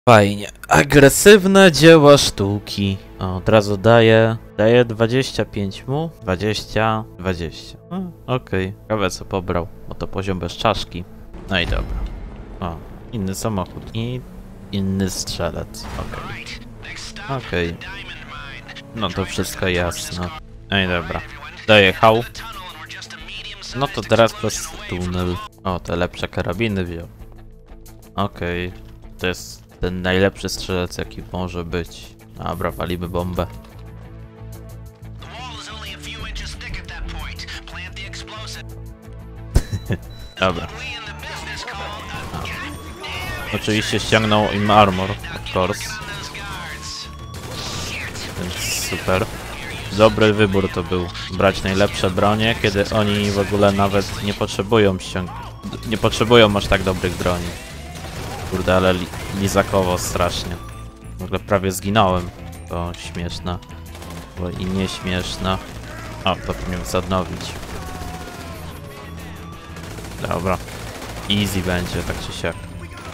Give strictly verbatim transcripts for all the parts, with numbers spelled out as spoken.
Fajnie. Agresywne dzieła sztuki. O, od razu daję... Daję dwadzieścia pięć mu. dwadzieścia, dwadzieścia. No, okej. Okay. Ciekawe co pobrał, bo to poziom bez czaszki. No i dobra. O, inny samochód. I inny strzelec. Okej. Okay. Okej. Okay. No to wszystko jasne. No i dobra. Dojechał. No to teraz przez tunel. O, te lepsze karabiny wziął. Okej. Okay. To jest ten najlepszy strzelec jaki może być. Dobra, walimy bombę. Dobra. A. Oczywiście ściągnął im armor, of course. Więc super. Dobry wybór to był. Brać najlepsze bronie, kiedy oni w ogóle nawet nie potrzebują ściąg... Nie potrzebują aż tak dobrych broni. Kurde, ale li lizakowo strasznie. W ogóle prawie zginąłem. To śmieszne. Bo i nieśmieszne. O, to powinien zadnowić. Dobra. Easy będzie, tak czy siak.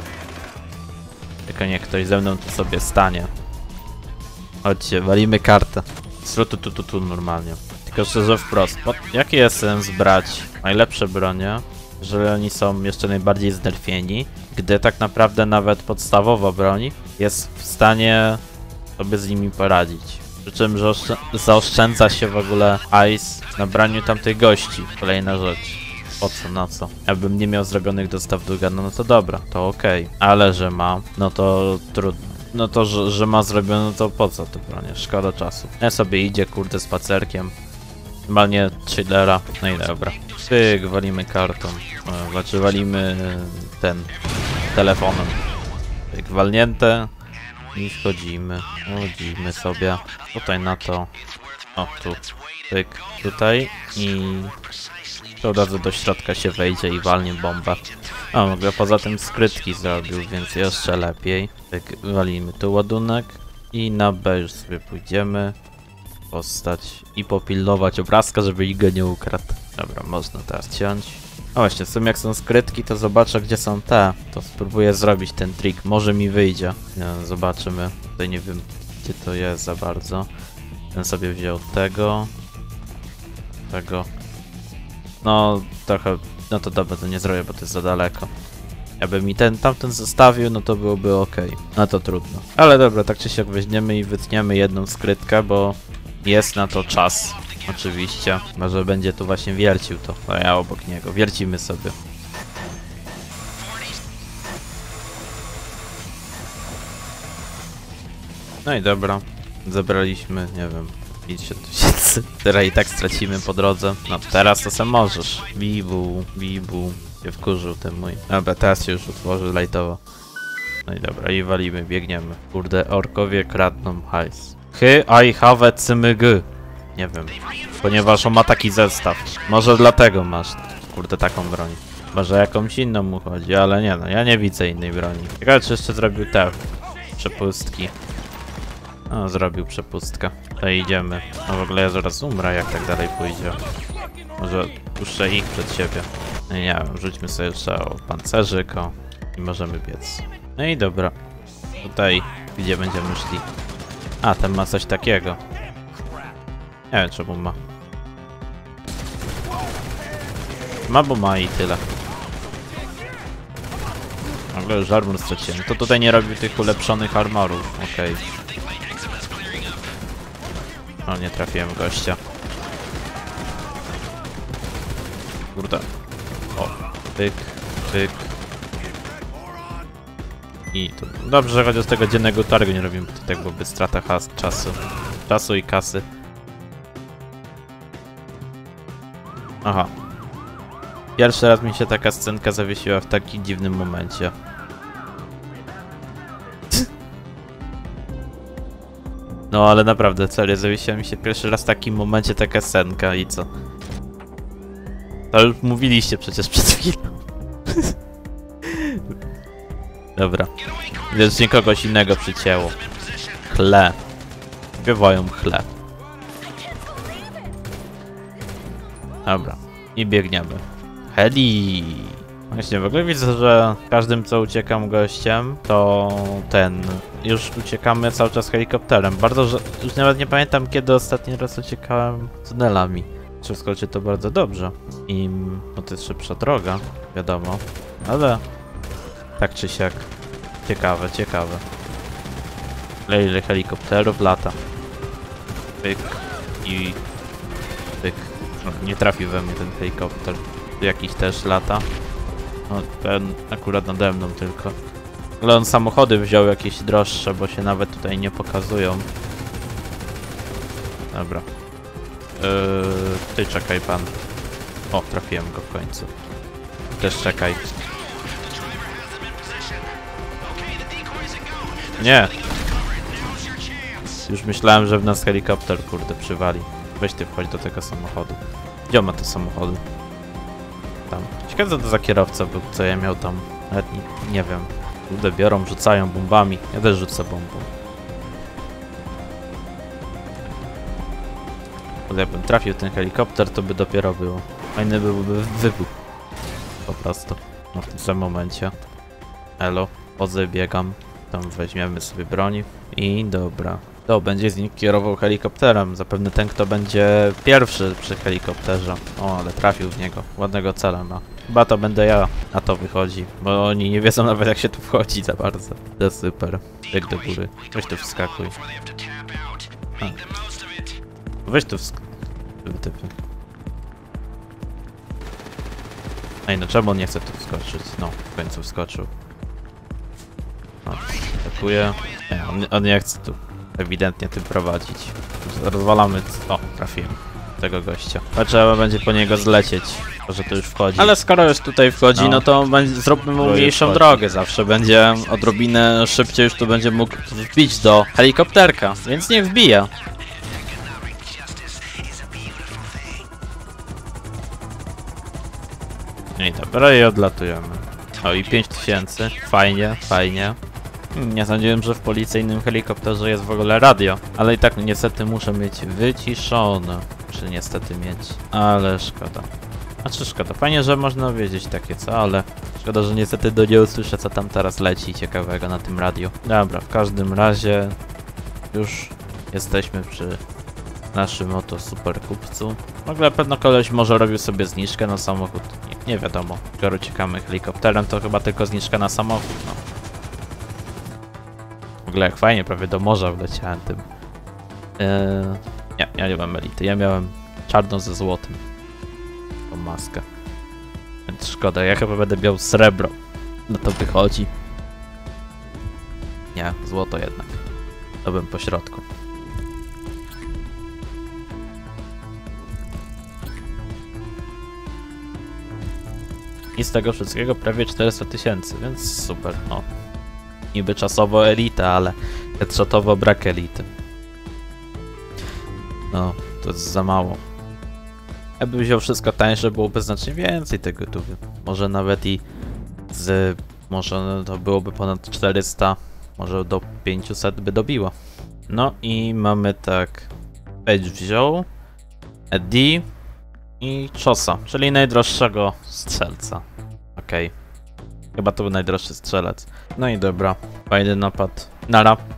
Tylko niech ktoś ze mną tu sobie stanie. Chodźcie, walimy kartę. Tu, tu, tu, tu, tu normalnie. Tylko szczerze wprost. Pod... Jaki jest sens brać najlepsze bronie, jeżeli oni są jeszcze najbardziej znerfieni, gdy tak naprawdę nawet podstawowa broń jest w stanie sobie z nimi poradzić. Przy czym, że zaoszczędza się w ogóle ice na braniu tamtych gości. Kolejna rzecz. Po co, na co? Jakbym nie miał zrobionych dostaw długa, no, no to dobra, to okej. Okay. Ale że ma, no to trudno. No to, że, że ma zrobione, no to po co to bronie? Szkoda czasu. Ja sobie idzie, kurde, spacerkiem. Normalnie chillera. No i dobra. Pyk, walimy kartą. E, znaczy walimy ten telefonem. Pyk, walnięte. I wchodzimy. Wchodzimy sobie. Tutaj na to. O, tu. Pyk, tutaj. I to od razu do środka się wejdzie i walnie bombę. A w ogóle poza tym skrytki zrobił, więc jeszcze lepiej. Tak, walimy tu ładunek i na B już sobie pójdziemy. Postać i popilnować obrazka, żeby ich go nie ukradł. Dobra, można teraz ciąć. A właśnie, w sumie jak są skrytki, to zobaczę gdzie są te. To spróbuję zrobić ten trik, może mi wyjdzie. Ja, zobaczymy. Tutaj nie wiem gdzie to jest za bardzo. Ten sobie wziął tego. Tego. No trochę, no to dobra, to nie zrobię, bo to jest za daleko. Jakby mi ten tamten zostawił, no to byłoby ok. No to trudno. Ale dobra, tak czy siak weźmiemy i wytniemy jedną skrytkę, bo jest na to czas. Oczywiście. Może będzie tu właśnie wiercił to, a ja obok niego. Wiercimy sobie. No i dobra. Zebraliśmy, nie wiem, pięćdziesiąt tysięcy. Teraz i tak stracimy po drodze. No teraz to sam możesz. Bibu, bibu. Się wkurzył ten mój. Dobra, teraz się już utworzy lajtowo. No i dobra, i walimy, biegniemy. Kurde, orkowie kradną hajs. Hy, I have cymyg. Nie wiem. Ponieważ on ma taki zestaw. Może dlatego masz, kurde, taką broń. Może jakąś inną mu chodzi, ale nie no, ja nie widzę innej broni. Ciekawe, czy jeszcze zrobił te przepustki. No, zrobił przepustkę. To idziemy. No w ogóle ja zaraz umrę, jak tak dalej pójdzie. Może puszczę ich przed siebie. No nie wiem, rzućmy sobie jeszcze o pancerzyk, o, i możemy biec. No i dobra. Tutaj, gdzie będziemy szli. A, ten ma coś takiego. Nie wiem czemu ma. Ma, bo ma i tyle. W ogóle już armor straciłem. To tutaj nie robił tych ulepszonych armorów. Okej. Okay. O, nie trafiłem gościa. Kurde. O, pyk, pyk. I to dobrze, że chociaż tego dziennego targu nie robimy, to tak byłoby strata has, czasu. Czasu i kasy. Aha. Pierwszy raz mi się taka scenka zawiesiła w takim dziwnym momencie. No ale naprawdę, serio, zawiesiła mi się pierwszy raz w takim momencie taka scenka i co? To już mówiliście przecież przed chwilą. Dobra. Więc nie kogoś innego przycięło. Chle. Bywają chle. Dobra. I biegniemy. Heli. Właśnie, w ogóle widzę, że każdym co uciekam gościem, to ten... Już uciekamy cały czas helikopterem. Bardzo, że... Już nawet nie pamiętam, kiedy ostatni raz uciekałem tunelami. Wszystko czy to bardzo dobrze. I... No to jest szybsza droga, wiadomo. Ale... Tak czy siak. Ciekawe, ciekawe. Ile, ile helikopterów lata. Pyk. I... Pyk. No, nie trafił we mnie ten helikopter. Jakiś też lata. No, ten akurat nade mną tylko. Ale on samochody wziął jakieś droższe, bo się nawet tutaj nie pokazują. Dobra. Yy, ty czekaj pan. O, trafiłem go w końcu. Też czekaj. Nie! Już myślałem, że w nas helikopter, kurde, przywali. Weź ty wchodź do tego samochodu. Gdzie on ma te samochody? Tam. Ciekawe co to za kierowca był, co ja miał tam. Nawet nie, nie wiem. Kurde, biorą, rzucają bombami. Ja też rzucę bombą. Bo jakbym trafił ten helikopter, to by dopiero było. Fajny byłby wybuch. Po prostu. No w tym samym momencie. Elo. Chodzę, biegam. Tam weźmiemy sobie broni. I dobra. To będzie z nim kierował helikopterem. Zapewne ten, kto będzie pierwszy przy helikopterze. O, ale trafił w niego. Ładnego cela ma. Chyba to będę ja. Na to wychodzi. Bo oni nie wiedzą nawet jak się tu wchodzi za bardzo. To super. Bieg do góry. Weź tu wskakuj. A. Weź tu wskakuj. Typy. Ej, no czemu on nie chce tu wskoczyć? No, w końcu wskoczył. No, atakuje. Nie, on, on nie chce tu ewidentnie tym prowadzić. Rozwalamy... O, trafiłem tego gościa. A trzeba będzie po niego zlecieć, że to już wchodzi. Ale skoro już tutaj wchodzi, no, no to będzie, zróbmy mu mniejszą drogę. Zawsze będzie odrobinę szybciej, już tu będzie mógł wbić do helikopterka, więc niech wbija. I dobra, i odlatujemy. O, i pięć tysięcy. Fajnie, fajnie. Nie sądziłem, że w policyjnym helikopterze jest w ogóle radio. Ale i tak niestety muszę mieć wyciszone. Czy niestety mieć. Ale szkoda. Znaczy szkoda. Fajnie, że można wiedzieć takie co, ale szkoda, że niestety do nie usłyszę, co tam teraz leci ciekawego na tym radiu. Dobra, w każdym razie już jesteśmy przy naszym oto super kupcu. W ogóle pewno koleś może robił sobie zniżkę na samochód. Nie, nie wiadomo. Skoro uciekamy helikopterem, to chyba tylko zniżka na samochód, no. W ogóle jak fajnie, prawie do morza wleciałem tym. Eee, nie, ja nie mam elity. Ja miałem czarną ze złotym. Tą maskę. Więc szkoda, ja chyba będę miał srebro. No to wychodzi. Nie, złoto jednak. To bym po środku. I z tego wszystkiego prawie czterysta tysięcy, więc super, no. Niby czasowo elita, ale headshotowo brak elity. No, to jest za mało. Jakbym wziął wszystko tańsze, byłoby znacznie więcej tego tu. Może nawet i z... Może to byłoby ponad czterysta, może do pięciuset by dobiło. No i mamy tak... Edge wziął, Eddie i Chosa, czyli najdroższego strzelca. Okej. Okay. Chyba to był najdroższy strzelec. No i dobra. Fajny napad. Nara.